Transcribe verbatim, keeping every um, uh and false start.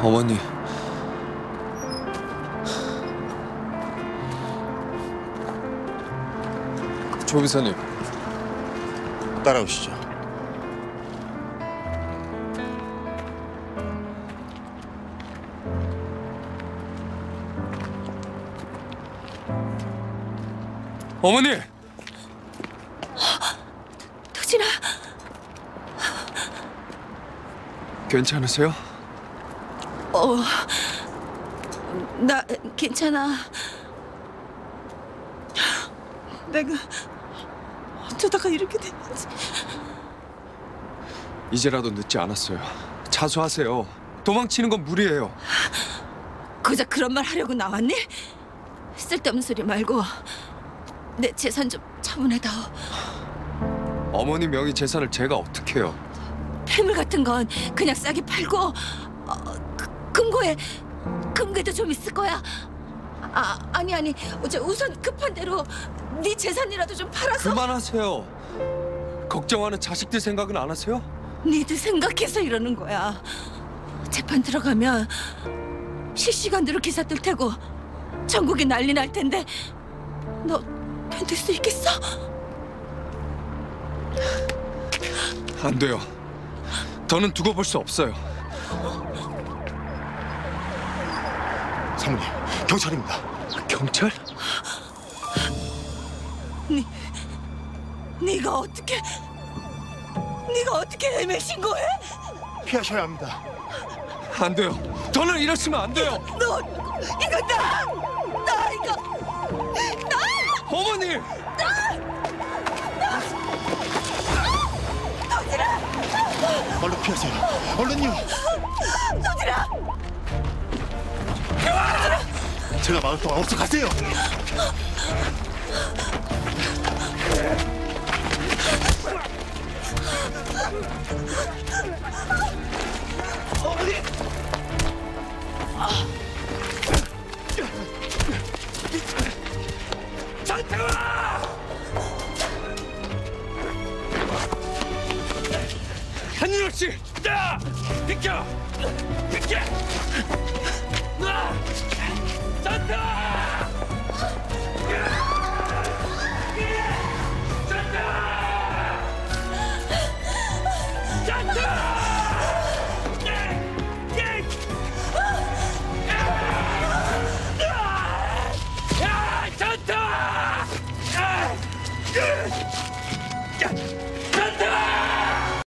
어머니. 조 비서님. 따라오시죠. 어머니! 도진아! 괜찮으세요? 어... 나 괜찮아. 내가 어쩌다가 이렇게 됐는지. 이제라도 늦지 않았어요. 자수하세요. 도망치는 건 무리예요. 고작 그런 말 하려고 나왔니? 쓸데없는 소리 말고 내 재산 좀 처분해다오. 어머니 명의 재산을 제가 어떻게 해요? 폐물 같은 건 그냥 싸게 팔고 어, 그, 금고에 금괴도 좀 있을 거야. 아, 아니 아니 저 우선 급한 대로 네 재산이라도 좀 팔아서. 그만하세요. 걱정하는 자식들 생각은 안 하세요? 니들 생각해서 이러는 거야. 재판 들어가면 실시간으로 기사 뜰 테고 전국이 난리 날 텐데 너 견딜 수 있겠어? 안 돼요. 더는 두고 볼 수 없어요. 사모님, 경찰입니다. 경찰? 니, 네가 어떻게, 네가 어떻게 애매 신고해? 피하셔야 합니다. 안 돼요. 더는 이러시면 안 돼요. 너, 이거 나, 나 이거, 나! 어머니! 도진아! 얼른 피하세요. 얼른요. 도진아! 제가 막을 동안 어서 가세요. 어머니! 장태화! 한윤호 씨! 야! 비켜! 비켜! 나! 장태화!